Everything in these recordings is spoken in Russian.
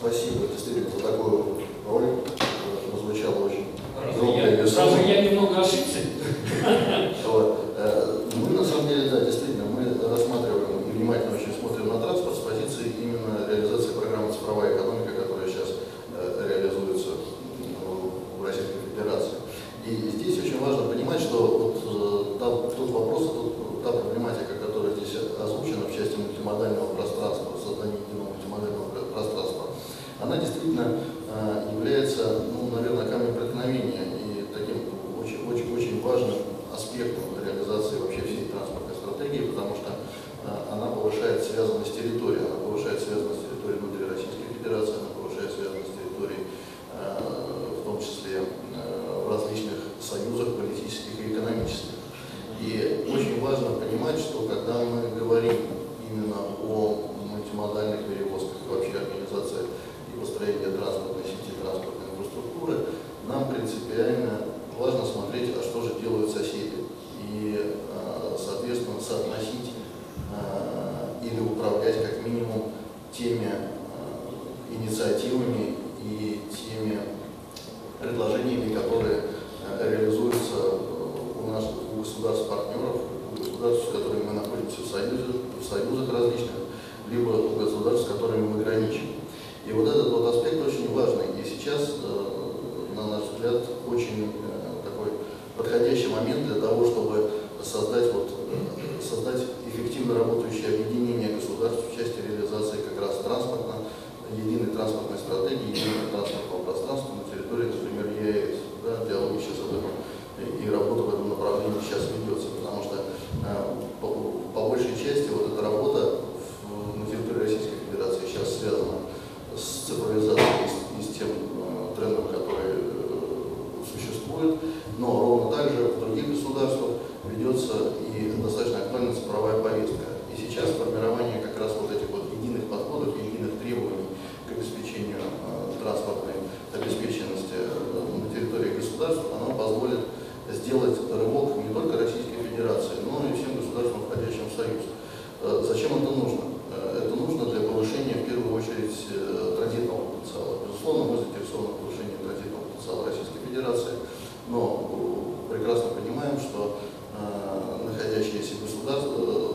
Спасибо, действительно, за такую роль. Прозвучало очень громко и весомо. Разве я немного ошибся? Мы, на самом деле, да, действительно, мы рассматриваем и внимательно очень смотрим на транспорт с позиции именно реализации программы «Цифровая экономика», которая сейчас реализуется в Российской Федерации. И здесь очень важно понимать, что вот тот вопрос, та проблематика, которая здесь озвучена в части мультимодального пространства, создания единого мультимодального пространства, она действительно является, наверное, камнем преткновения и таким очень важным аспектом реализации вообще всей транспортной стратегии, потому что она повышает связанность территории, она повышает связанность территории внутри Российской Федерации, она повышает связанность территорий, в том числе в различных союзах политических и экономических. И очень важно понимать, что когда мы говорим именно о мультимодальных перевозках и вообще организации и построении транспортной сети, транспортной инфраструктуры, нам принципиально важно смотреть, а что же делают соседи. И, соответственно, соотносить или управлять как минимум теми инициативами и теми предложениями, которые реализуются у нас, у государств-партнеров, у государств, с которыми мы находимся в союзах различных, либо у государств, с которыми мы граничим. И вот этот вот аспект очень важный. И сейчас, на наш взгляд, очень такой подходящий момент для того, чтобы создать эффективно работающее объединение государств в части реализации как раз единой транспортной стратегии, единого транспортного пространства на территории, например, ЕАЭС. Да, диалог сейчас об этом и работа в этом направлении сейчас ведется, потому что по большей части вот эта работа на территории Российской Федерации сейчас связана с цифровизацией и с тем трендом, который существует, но ровно так же в других государствах ведется и достаточно актуальна цифровая повестка. И сейчас формирование как раз вот этих вот единых подходов, единых требований к обеспечению транспортной обеспеченности на территории государств, оно позволит сделать рывок не только Российской Федерации, но и всем государствам, входящим в Союз. Зачем это нужно? Это нужно для повышения, в первую очередь, транзитного потенциала. Безусловно, мы заинтересованы в повышении транзитного потенциала Российской Федерации, но прекрасно понимаем, что находящиеся государства,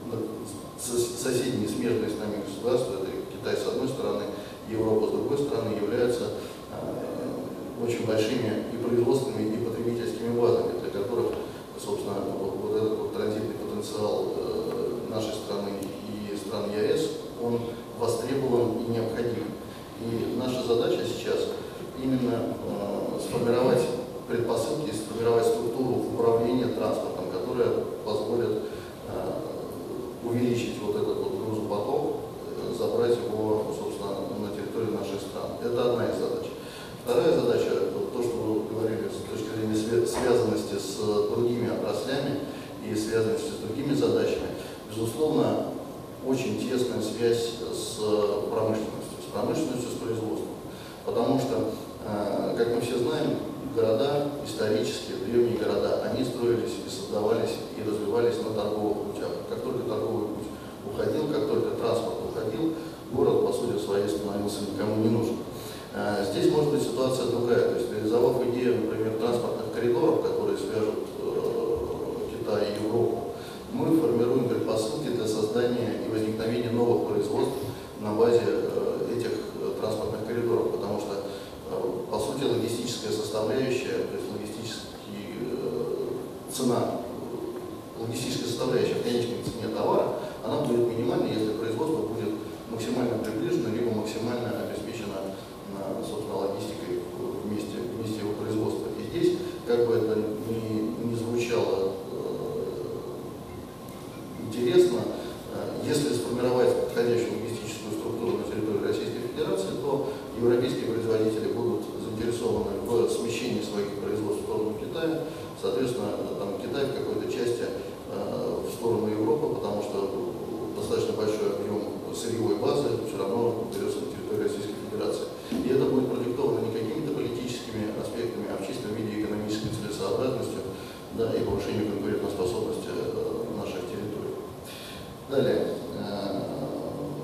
соседние смежные с нами государства, это Китай с одной стороны, Европа с другой стороны, являются очень большими и производственными, и потребительскими базами, для которых, собственно, вот этот вот транзитный потенциал нашей страны и стран ЕАЭС, он востребован и необходим. И наша задача сейчас именно сформировать предпосылки, сформировать структуру управления транспортом, которая позволит увеличить вот этот вот грузопоток, забрать его, собственно, на территорию наших стран. Это одна из задач. Вторая задача, то, что вы говорили с точки зрения связанности с другими отраслями и связанности с другими задачами, безусловно, очень тесная связь с промышленностью, с производством. Потому что, как мы все знаем, города, исторические, древние города, они строились и создавались и развивались на торговых путях. Как только торговый путь уходил, как только транспорт уходил, город, по сути своей, становился никому не нужен. Здесь может быть ситуация другая, то есть реализовав идею, например, транспортных коридоров, которые свяжут Китай и Европу, мы формируем предпосылки для создания и возникновения новых производств на базе этих транспортных коридоров, потому что, по сути, логистическая составляющая, то есть логистическая составляющая в конечной цене товара, она будет минимальной, если производство будет максимально приближено, либо максимально обеспечено, собственно, логистикой в месте его производства. И здесь, как бы это ни звучало интересно, если сформировать подходящую логистическую структуру на территории Российской Федерации, то европейские производители будут заинтересованы в смещении своих производств в сторону Китая, соответственно, там Китай в какой-то части в сторону Европы, потому что достаточно большой объем сырьевой базы все равно берется на территории Российской Федерации. И это будет продиктовано не какими-то политическими аспектами, а в чистом виде экономической целесообразностью, да, и повышением конкурентоспособности наших территорий. Далее.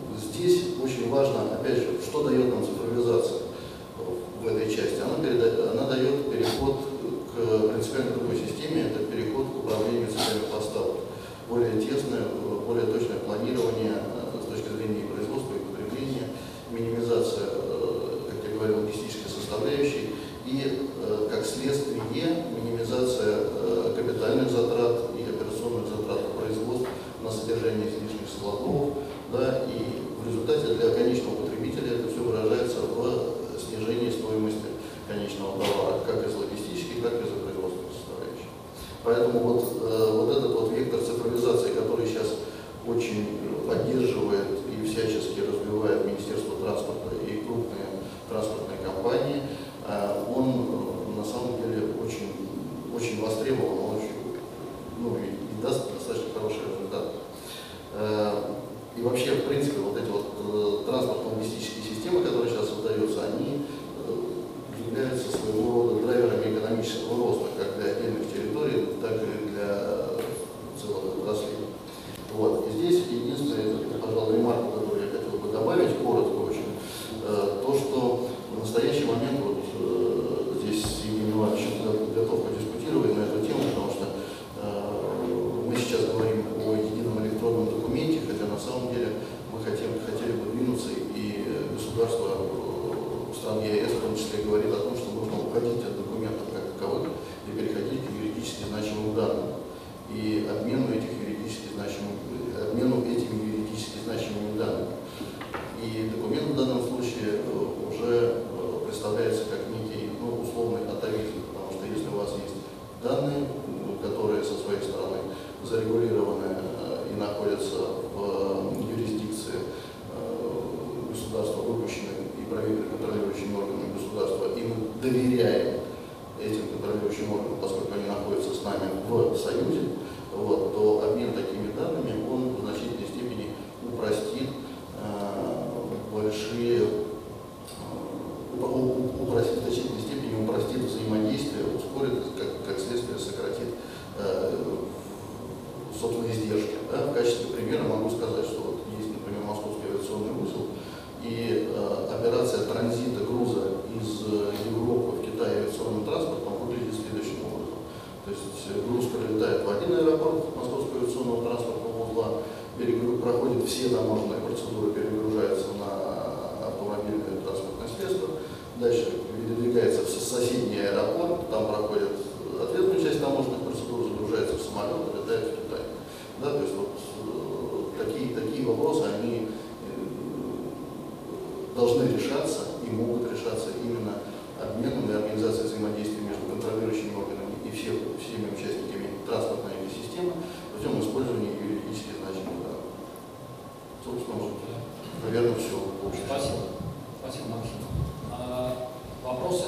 здесь очень важно, опять же, что дает нам цифровизация в этой части. Она дает переход к принципиально другой системе, это переход к управлению цепями поставок. Более тесное, более точное планирование с точки зрения и производства, и потребления, минимизация, как я говорил, логистической составляющей и, как следствие, минимизация капитальных затрат и операционных затрат на производство, на содержание излишних складов, да, и в результате для конечного потребителя это все выражается в снижении стоимости конечного товара, как из логистических, так и из производственных составляющих. Поэтому вот этот вот вектор цифровизации, который сейчас очень поддерживает и всячески развивает Министерство транспорта и крупные транспортные компании, он на самом деле очень востребован, и даст достаточно хороший результат. И вообще, в принципе, вот эти вот транспортно-логистические системы, которые сейчас создаются, они являются своего рода драйверами экономического роста, как для отдельных территорий, так и для целых отраслей. Вот. И здесь единственное, пожалуй, ремарку, которую я хотел бы добавить, коротко очень, то, что в настоящий момент, вот здесь Евгений Иванович готов подискутировать на эту тему, потому что мы сейчас говорим о едином электронном документе, хотя на самом деле мы хотели бы двинуться, и государство стран ЕС в том числе говорит о том, что нужно уходить от документов как таковых и переходить к юридически значимым данным. И обмену этими юридически значимыми данными. И документ в данном случае уже представляется как некий условный атовизм, потому что если у вас есть данные, которые со своей стороны зарегулированы и находятся в юрисдикции государства, выпущенных и проверенных контролирующими органами государства, и мы доверяем этим контролирующим органам, поскольку они находятся с нами в союзе, вот, то обмен такими данными, он в значительной степени упростит в значительной степени упростит взаимодействие, ускорит, как следствие сократит собственные издержки. Да? В качестве примера могу сказать, что вот есть, например, Московский авиационный узел, и операция транзита груза из Европы в Китай авиационным транспортом выглядит следующим образом. То есть груз прилетает в один аэропорт Московского авиационного транспортного узла, проходит все таможенные процедуры, перегружается на автомобильное транспортное средство, дальше передвигается в соседний аэропорт, там проходит ответную часть таможенных процедур, загружается в самолет и летает в Китай. Да, то есть вот такие вопросы, они должны решаться и могут решаться именно обменом и организацией взаимодействия между контролирующими органами и всеми участниками транспортной экосистемы путем использования юридически значимых данных. Собственно, вот, наверное, все. Спасибо. Спасибо, Максим. Вопросы?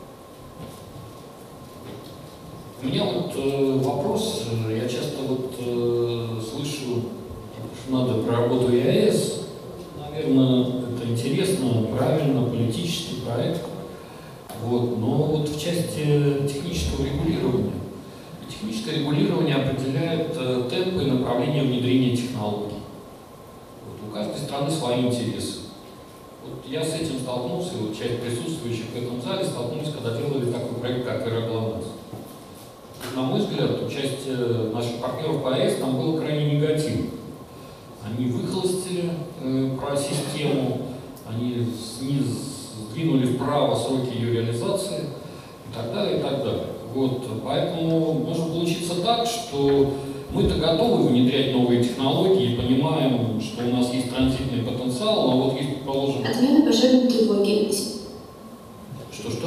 У меня вот вопрос, я часто слышу, что надо про работу ЕАЭС. Наверное, это интересно, правильно, политический проект. Вот, но вот в части технического регулирования. Техническое регулирование определяет темпы и направления внедрения технологий. Вот, у каждой страны свои интересы. Вот я с этим столкнулся, и вот часть присутствующих в этом зале столкнулись, когда делали такой проект, как «Аэроглонасс». На мой взгляд, часть наших партнеров по АЭС там было крайне негативно. Они выхолостили про систему, они сдвинули вправо сроки ее реализации и так далее, и так далее. Вот, поэтому может получиться так, что мы-то готовы внедрять новые технологии, понимаем, что у нас есть транзитный потенциал, но вот есть, предположим... Отмена пожарной тревоги. Что?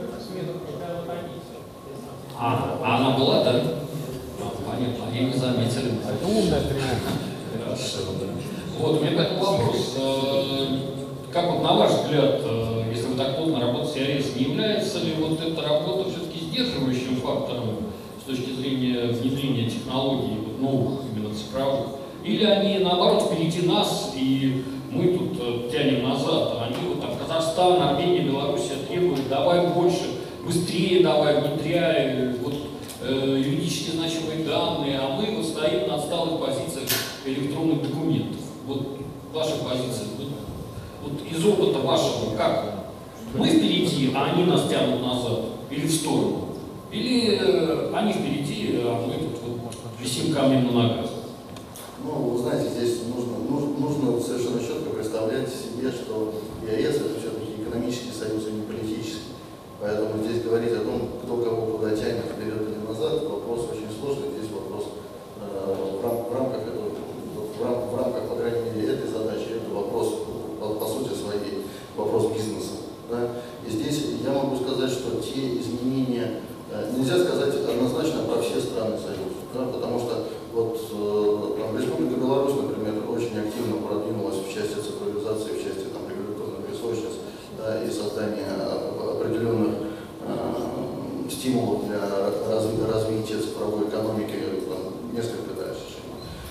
Она была, да? Понятно, они не заметили. Умная тревога. Хорошо, да. Вот, у меня такой вопрос. Как вот на ваш взгляд, если вы так плотно работаете с АЭС, не является ли вот эта работа все-таки сдерживающим фактором с точки зрения внедрения технологий, вот новых, именно цифровых? Или они, наоборот, впереди нас, и мы тут тянем назад, а они, вот там, Казахстан, Армения, Белоруссия требуют, давай больше, быстрее давай, внедряй, вот, юридически значимые данные, а мы вот стоим на отсталых позициях электронных документов. Вот ваша позиция. Вот из опыта вашего, как? Мы впереди, а они нас тянут назад или в сторону? Или они впереди, а мы тут вот висим камнем на ногах? Ну, вы знаете, здесь нужно совершенно четко представлять себе, что ЕАЭС это все-таки экономический союз, а не политический. Поэтому здесь говорить о том, кто кого куда тянет, вперед или назад, вопрос очень сложный. Здесь вопрос в рамках, по крайней мере, этой задачи, это вопрос, по сути своей, вопрос бизнеса. Да? И здесь я могу сказать, что те изменения, нельзя сказать однозначно про все страны Союза, да? Потому что вот там, Республика Беларусь, например, очень активно продвинулась в части цифровизации, в части регуляторных песочниц, да, и создания определенных стимулов для развития цифровой экономики несколько дальше.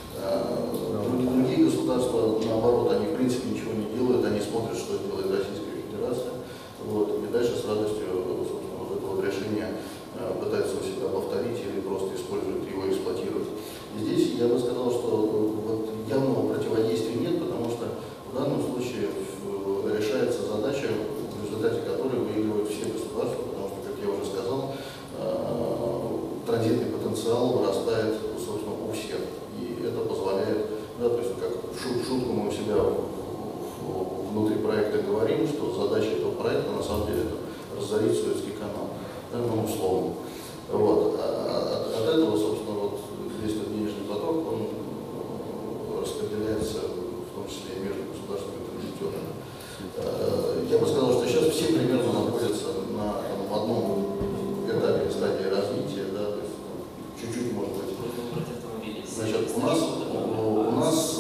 Другие государства, наоборот, они в принципе ничего не делают, они смотрят, что делает Российская Федерация, вот, и дальше с радостью, собственно, вот это вот решение пытаются у себя повторить или просто используют его, эксплуатируют. И здесь я бы сказал, что вот явного противодействия нет, потому что в данном случае решается задача, в результате которой выигрывают все государства, потому что, как я уже сказал, транзитный потенциал вырастает, собственно, у всех. И это позволяет, да, то есть как в шутку мы у себя внутри проекта говорим, что задача этого проекта на самом деле это разорить Суэцкий канал, да, ну, условно. Вот. От этого, собственно, вот весь этот денежный поток, он распределяется в том числе и между государственными транзитерами. Я бы сказал, что сейчас все примерно находятся на одном этапе стадии развития, да, то есть чуть-чуть, может быть. Значит, у нас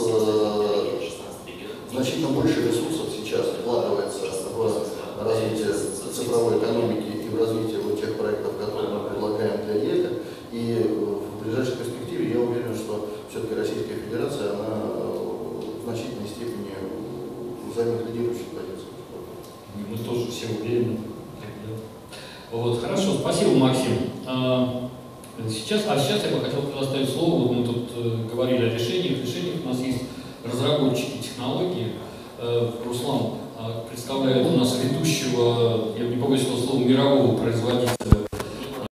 значительно больше ресурсов сейчас вкладывается в развитие цифровой экономики и в развитие вот тех проектов, которые мы предлагаем для ЕКО. И в ближайшей перспективе я уверен, что все-таки Российская Федерация, она в значительной степени займет лидирующую позицию. Мы тоже все уверены. Вот, хорошо, спасибо, Максим. Сейчас я бы хотел предоставить слово. Вот мы тут говорили о решениях. У нас есть разработчики технологий. Руслан представляет у нас ведущего, я не побоюсь этого слова, мирового производителя